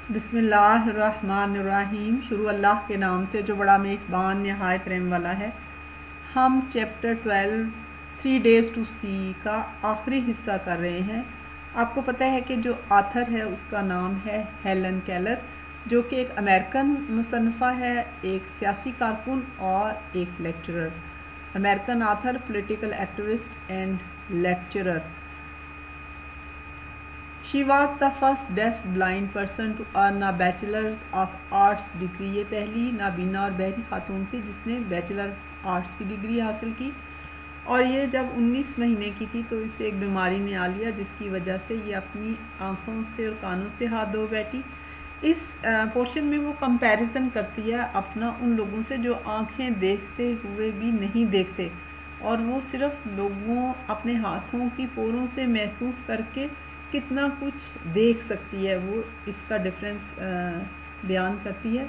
बिस्मिल्लाहिर्रहमानिर्रहीम। शुरू अल्लाह के नाम से जो बड़ा मेज़बान नहायत रहम वाला है। हम चैप्टर 12 3 डेज़ टू सी का आखिरी हिस्सा कर रहे हैं। आपको पता है कि जो आथर है उसका नाम है हेलन केलर, जो कि एक अमेरिकन मुसन्निफ़ा है, एक सियासी कारकुन और एक lecturer. American author, political activist and lecturer. She was the first deaf blind person to earn a Bachelor's of Arts degree। ये पहली नाबीना और बहरी खातून थी जिसने बैचलर आर्ट्स की डिग्री हासिल की। और ये जब 19 महीने की थी तो इसे एक बीमारी ने आ लिया, जिसकी वजह से ये अपनी आँखों से और कानों से हाथ धो बैठी। इस पोर्शन में वो कंपैरिजन करती है अपना उन लोगों से जो आँखें देखते हुए भी नहीं देखते, और वो सिर्फ लोगों अपने हाथों की पोरों से महसूस करके कितना कुछ देख सकती है, वो इसका डिफरेंस बयान करती है।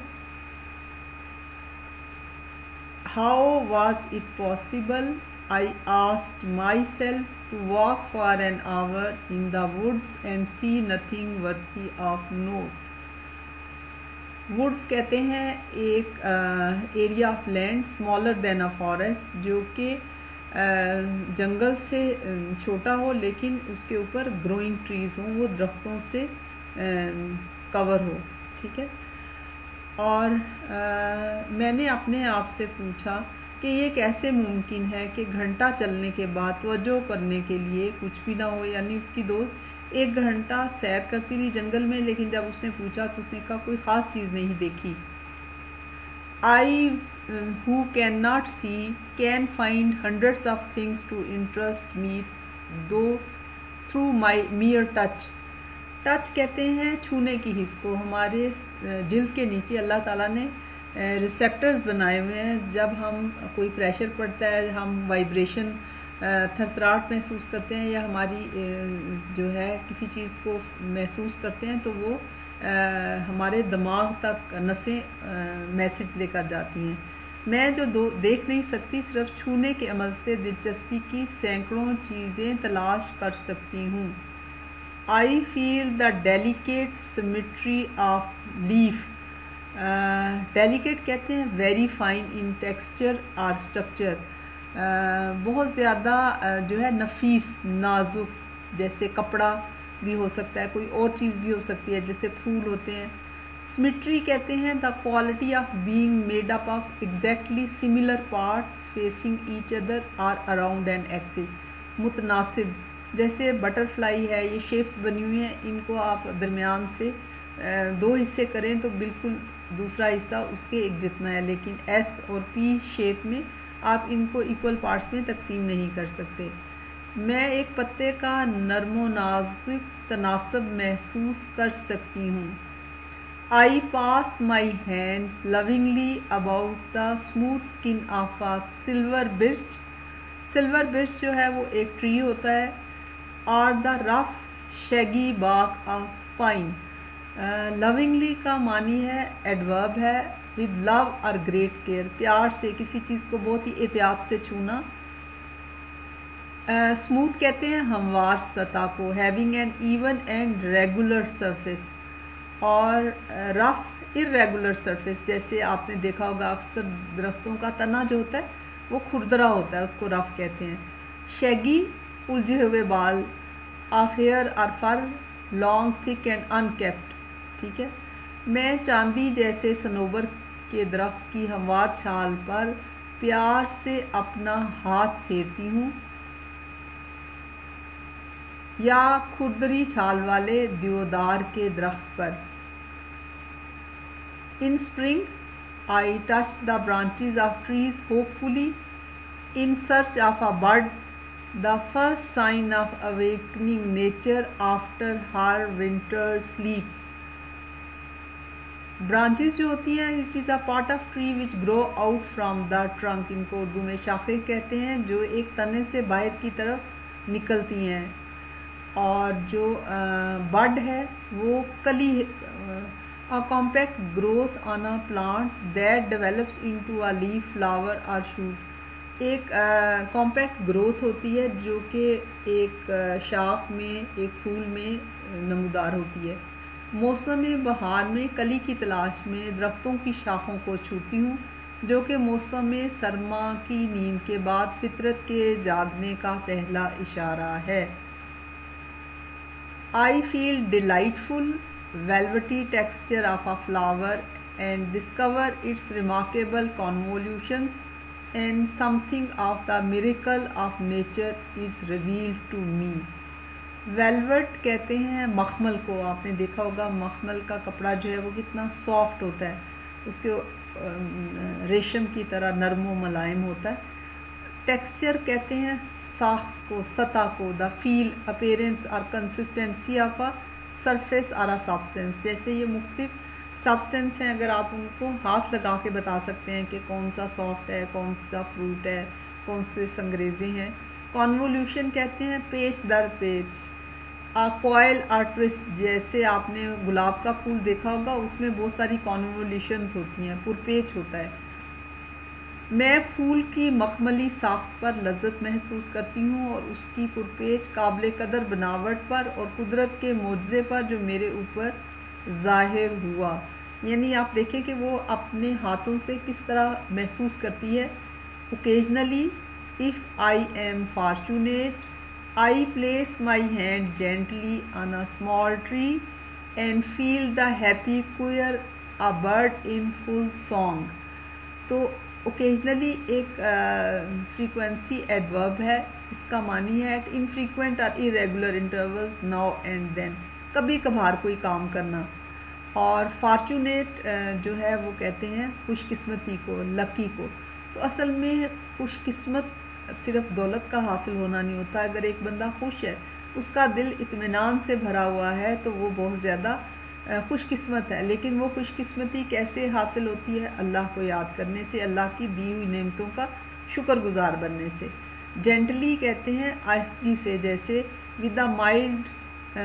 How was it possible, I asked my self, to walk for an hour in the woods and see nothing worthy of note. Woods कहते हैं एक area of land smaller than a forest, जो कि जंगल से छोटा हो लेकिन उसके ऊपर ग्रोइंग ट्रीज हों, वो दरख्तों से कवर हो। ठीक है। और मैंने अपने आप से पूछा कि ये कैसे मुमकिन है कि घंटा चलने के बाद तवज्जो करने के लिए कुछ भी ना हो। यानी उसकी दोस्त 1 घंटा सैर करती रही जंगल में, लेकिन जब उसने पूछा तो उसने कहा कोई ख़ास चीज़ नहीं देखी। I who cannot see can find hundreds of things to interest me though through my mere touch। Touch कहते हैं छूने की हिस्स को। हमारे जिल्द के नीचे अल्लाह ताला ने रिसेप्टर्स बनाए हुए हैं। जब हम कोई प्रेशर पड़ता है, हम वाइब्रेशन थरथराहट महसूस करते हैं, या हमारी जो है किसी चीज़ को महसूस करते हैं, तो वो हमारे दिमाग तक नसें मैसेज लेकर जाती हैं। मैं जो देख नहीं सकती, सिर्फ छूने के अमल से दिलचस्पी की सैकड़ों चीज़ें तलाश कर सकती हूँ। I feel the delicate symmetry of leaf. Delicate कहते हैं वेरी फाइन इन टेक्सचर और स्ट्रक्चर। बहुत ज़्यादा जो है नफीस, नाजुक, जैसे कपड़ा भी हो सकता है, कोई और चीज़ भी हो सकती है, जैसे फूल होते हैं। सिमेट्री कहते हैं the quality of being made up of exactly similar parts facing each other और अराउंड एन एक्सिस। मुतनासिब, जैसे बटरफ्लाई है, ये शेप्स बनी हुई हैं, इनको आप दरमियान से 2 हिस्से करें तो बिल्कुल दूसरा हिस्सा उसके एक जितना है, लेकिन एस और पी शेप में आप इनको इक्वल पार्ट्स में तकसीम नहीं कर सकते। मैं एक पत्ते का नरमो नाजुक तनासब महसूस कर सकती हूँ। I pass my hands lovingly about the smooth skin of a silver birch. Silver birch जो है वो एक ट्री होता है, और the rough shaggy bark of pine. Lovingly का मानी है एडवर्ब है, विद लव और ग्रेट केयर, प्यार से किसी चीज़ को बहुत ही एहतियात से छूना। स्मूथ कहते हैं हमवार सतह को, having an even and regular surface. और रफ इरेगुलर सरफेस, जैसे आपने देखा होगा अक्सर दरख्तों का तना जो होता है वो खुरदरा होता है, उसको रफ कहते हैं। शैगी उलझे हुए बाल, ऑफ हेयर और fur, long thick and unkempt. ठीक है। मैं चांदी जैसे सनोबर के दरख्त की हमवार छाल पर प्यार से अपना हाथ फेरती हूँ, या खुरदरी छाल वाले देवदार के दरख्त पर। In spring I touch the branches of trees hopefully in search of a bird, the first sign of awakening nature after her winter sleep. Branches जो होती हैं, it is a part of tree which grow out from the trunk. इनको उर्दू में शाखें कहते हैं, जो एक तने से बाहर की तरफ निकलती हैं। और जो बड है वो कली, a compact growth on a plant that develops into a leaf, flower और शूट। एक कॉम्पैक्ट ग्रोथ होती है जो कि एक शाख में, एक फूल में नमूदार होती है। موسم بہار میں کلی کی تلاش میں درختوں کی شاخوں کو چھوتی ہوں، جو کہ موسم سرما کی نیند کے بعد فطرت کے جاگنے کا پہلا اشارہ ہے۔ I feel delightful velvety texture of a flower and discover its remarkable convolutions, and something of the miracle of nature is revealed to me۔ ویلوٹ کہتے ہیں مخمل کو، آپ نے دیکھا ہوگا مخمل کا کپڑا جو ہے وہ کتنا سافٹ ہوتا ہے، اس کے ریشم کی طرح نرم و ملائم ہوتا ہے۔ ٹیکسچر کہتے ہیں ساخت کو، سطح کو، دا فیل اپیرنس اور کنسسٹنسی آف اے سرفیس اور اے سبسٹینس۔ جیسے یہ مختلف سبسٹینس ہیں، اگر آپ ان کو ہاتھ لگا کے بتا سکتے ہیں کہ کون سا سافٹ ہے، کون سا فروٹ ہے، کون سے سنگریزے ہیں۔ کانولیوشن کہتے ہیں پیچ در پیچ، کوائل اور ٹوسٹ، جیسے آپ نے گلاب کا پھول دیکھا ہوگا، اس میں بہت ساری کانولیوشنز ہوتی ہیں، پرپیچ ہوتا ہے۔ میں پھول کی مخملی ساخت پر لذت محسوس کرتی ہوں اور اس کی پرپیچ قابل قدر بناوٹ پر اور قدرت کے معجزے پر جو میرے اوپر ظاہر ہوا۔ یعنی آپ دیکھیں کہ وہ اپنے ہاتھوں سے کس طرح محسوس کرتی ہے۔ Occasionally if I am fortunate, I place my hand gently on a small tree and feel the happy choir, a bird in full song۔ تو اوکیجنلی ایک فریکوینسی ایڈورب ہے، اس کا معنی ہے ایٹ انفریکوینٹ اور irregular intervals now and then، کبھی کبھار کوئی کام کرنا۔ اور فارچونیٹ جو ہے وہ کہتے ہیں خوش قسمتی کو، لکی کو۔ تو اصل میں خوش قسمت صرف دولت کا حاصل ہونا نہیں ہوتا، اگر ایک بندہ خوش ہے، اس کا دل اطمینان سے بھرا ہوا ہے تو وہ بہت زیادہ خوش قسمت ہے۔ لیکن وہ خوش قسمتی کیسے حاصل ہوتی ہے؟ اللہ کو یاد کرنے سے، اللہ کی دی ہوئی نعمتوں کا شکر گزار بننے سے۔ جینٹلی کہتے ہیں آہستگی سے، جیسے ود اے مائلڈ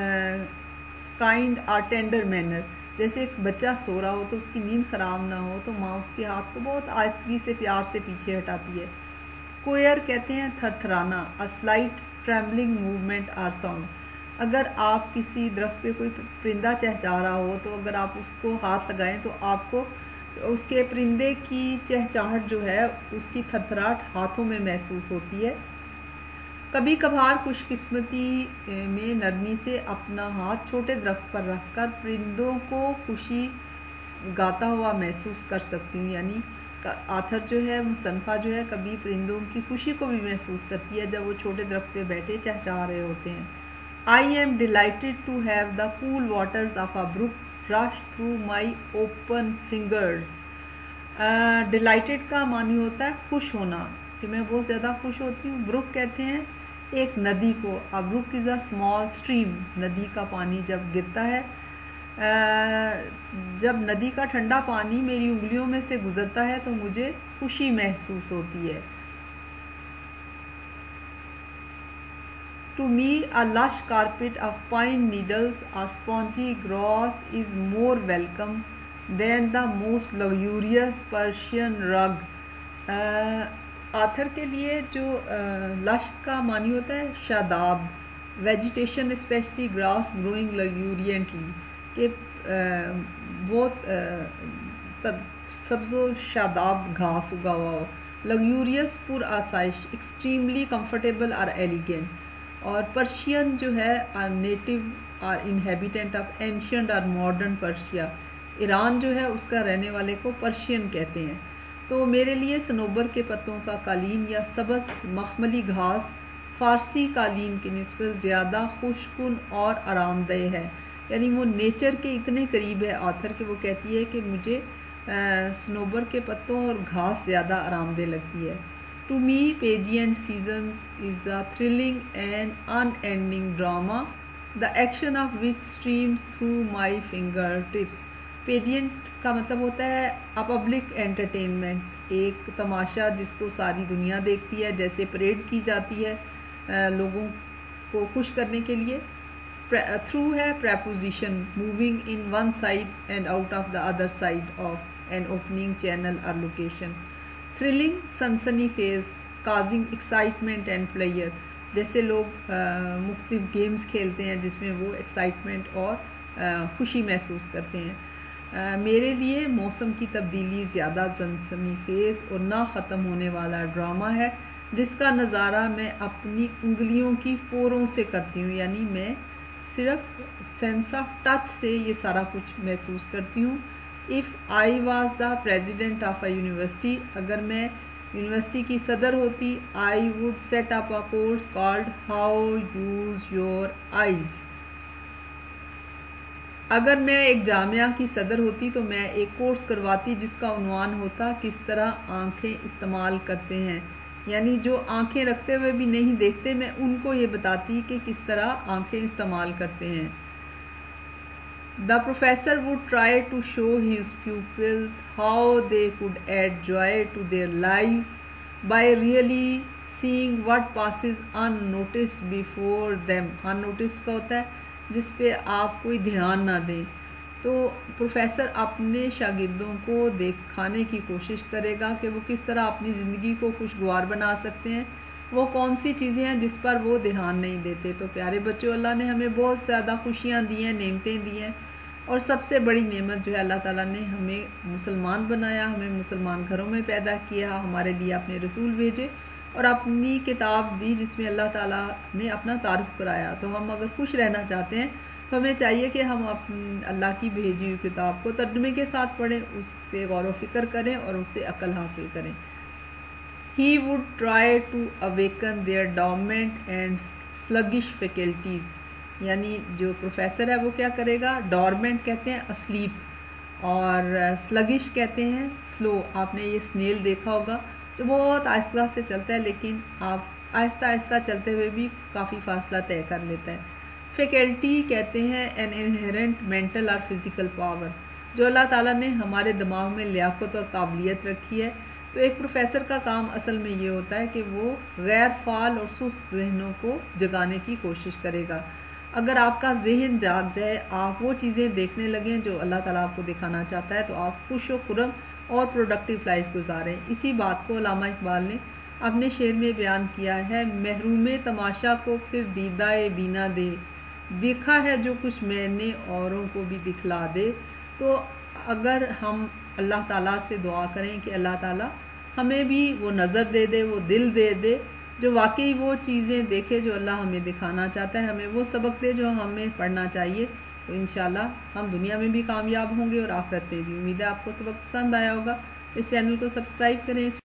کائنڈ اور ٹینڈر مینر۔ جیسے ایک بچہ سو رہا ہو تو اس کی نیند خراب نہ ہو تو ماں اس کے ہاتھ کو بہت آہستگی سے پیار سے پیچھے ہٹاتی ہے۔ کوئر کہتے ہیں تھر تھرانا، a slight trembling movement or sound۔ اگر آپ کسی درخت پہ کوئی پرندہ چہچہا رہا ہو تو اگر آپ اس کو ہاتھ لگائیں تو آپ کو اس کے پرندے کی چہچہاہٹ جو ہے اس کی تھرتھراہٹ ہاتھوں میں محسوس ہوتی ہے۔ کبھی کبھار خوش قسمتی میں نرمی سے اپنا ہاتھ چھوٹے درخت پر رکھ کر پرندوں کو خوشی گاتا ہوا محسوس کر سکتی ہوں۔ یعنی آتھر جو ہے، مصنفہ جو ہے، کبھی پرندوں کی خوشی کو بھی محسوس کرتی ہے جب وہ چھوٹے درخت پہ بیٹھے چہچہا رہے ہوتے ہیں۔ I am delighted to have the cool waters of a brook rush through my open fingers۔ delighted کا معنی ہوتا ہے خوش ہونا، کہ میں بہت زیادہ خوش ہوتی ہوں۔ بروک کہتے ہیں ایک ندی کو، a brook is a small stream۔ ندی کا پانی جب گرتا ہے، جب ندی کا ٹھنڈا پانی میری انگلیوں میں سے گزرتا ہے تو مجھے خوشی محسوس ہوتی ہے۔ To me, a lush carpet of pine needles or spongy grass is more welcome than the most luxurious Persian rug۔ Author کے لیے جو لش کا معنی ہوتا ہے شاداب، vegetation especially grass growing luxuriantly، کہ بہت سبز و شاداب گھاس اگا ہوا ہو۔ لگیوریس پر آسائش، ایکسٹریملی کمفرٹیبل اور ایلیگینٹ۔ اور پرشین جو ہے نیٹو اور انہیبیٹنٹ آف اینشینٹ اور ماڈرن پرشیا، ایران جو ہے اس کا رہنے والے کو پرشین کہتے ہیں۔ تو میرے لیے صنوبر کے پتوں کا قالین یا سبز مخملی گھاس فارسی قالین کی نسبت زیادہ خوشکن اور آرام دہ ہے۔ یعنی وہ نیچر کے اتنے قریب ہے آتھر کہ وہ کہتی ہے کہ مجھے صنوبر کے پتوں اور گھاس زیادہ آرام دہ لگتی ہے۔ To me, pageant seasons is a thrilling and unending drama, the action of which streams through my fingertips۔ پیجینٹ کا مطلب ہوتا ہے a public entertainment، ایک تماشا جس کو ساری دنیا دیکھتی ہے، جیسے پریڈ کی جاتی ہے لوگوں کو خوش کرنے کے لیے۔ تھرو ہے preposition moving in one side and out of the other side of an opening channel or location۔ Thrilling سنسنی خیز، کازنگ ایکسائٹمنٹ اینڈ پلیئر، جیسے لوگ مختلف گیمز کھیلتے ہیں جس میں وہ ایکسائٹمنٹ اور خوشی محسوس کرتے ہیں۔ میرے لیے موسم کی تبدیلی زیادہ زنسمی خیز اور نہ ختم ہونے والا ڈرامہ ہے جس کا نظارہ میں اپنی انگلیوں کی پوروں سے کرتی ہوں، یعنی میں صرف سینس آف ٹچ سے یہ سارا کچھ محسوس کرتی ہوں۔ If I was the president of a university, اگر میں یونیورسٹی کی صدر ہوتی، I would set up a course called how use your eyes. اگر میں ایک جامعہ کی صدر ہوتی تو میں ایک کورس کرواتی جس کا عنوان ہوتا کس طرح آنکھیں استعمال کرتے ہیں، یعنی جو آنکھیں رکھتے ہوئے بھی نہیں دیکھتے، میں ان کو یہ بتاتی کہ کس طرح آنکھیں استعمال کرتے ہیں۔ The professor would try to show his pupils how they could add joy to their lives by really seeing what passes unnoticed before them۔ unnoticed کا ہوتا ہے جس پہ آپ کوئی دھیان نہ دیں۔ تو پروفیسر اپنے شاگردوں کو دکھانے کی کوشش کرے گا کہ وہ کس طرح اپنی زندگی کو خوشگوار بنا سکتے ہیں، وہ کون سی چیزیں ہیں جس پر وہ دھیان نہیں دیتے۔ تو پیارے بچوں، اللہ نے ہمیں بہت زیادہ خوشیاں دی ہیں، نعمتیں دی ہیں، اور سب سے بڑی نعمت جو ہے اللہ تعالیٰ نے ہمیں مسلمان بنایا، ہمیں مسلمان گھروں میں پیدا کیا، ہمارے لیے اپنے رسول بھیجے اور اپنی کتاب دی جس میں اللہ تعالیٰ نے اپنا تعارف کرایا۔ تو ہم اگر خوش رہنا چاہتے ہیں تو ہمیں چاہیے کہ ہم اللہ کی بھیجی ہوئی کتاب کو ترجمے کے ساتھ پڑھیں، اس پہ غور و فکر کریں اور اس سے عقل حاصل کریں۔ He would try to awaken their dormant and sluggish faculties، یعنی جو پروفیسر ہے وہ کیا کرے گا؟ ڈورمنٹ کہتے ہیں اسلیپ، اور سلگش کہتے ہیں سلو۔ آپ نے یہ سنیل دیکھا ہوگا جو بہت آہستہ سے چلتا ہے، لیکن آپ آہستہ آہستہ چلتے ہوئے بھی کافی فاصلہ طے کر لیتا ہے۔ فیکلٹی کہتے ہیں این انہیرنٹ مینٹل اور فزیکل پاور، جو اللہ تعالیٰ نے ہمارے دماغ میں لیاقت اور قابلیت رکھی ہے۔ تو ایک پروفیسر کا کام اصل میں یہ ہوتا ہے کہ وہ غیر فعال اور سست ذہنوں کو جگانے کی کوشش کرے گا۔ اگر آپ کا ذہن جاگ جائے، آپ وہ چیزیں دیکھنے لگیں جو اللہ تعالیٰ آپ کو دکھانا چاہتا ہے، تو آپ خوش و خرم اور پروڈکٹیو لائف گزاریں۔ اسی بات کو علامہ اقبال نے اپنے شعر میں بیان کیا ہے، محروم تماشا کو پھر دیدہ بینا دے، دیکھا ہے جو کچھ میں نے اوروں کو بھی دکھلا دے۔ تو اگر ہم اللہ تعالیٰ سے دعا کریں کہ اللہ تعالیٰ ہمیں بھی وہ نظر دے دے، وہ دل دے دے جو واقعی وہ چیزیں دیکھے جو اللہ ہمیں دکھانا چاہتا ہے، ہمیں وہ سبق دے جو ہمیں پڑھنا چاہیے، تو انشاءاللہ ہم دنیا میں بھی کامیاب ہوں گے اور آخرت میں بھی۔ امید ہے آپ کو سبق پسند آیا ہوگا۔ اس چینل کو سبسکرائب کریں۔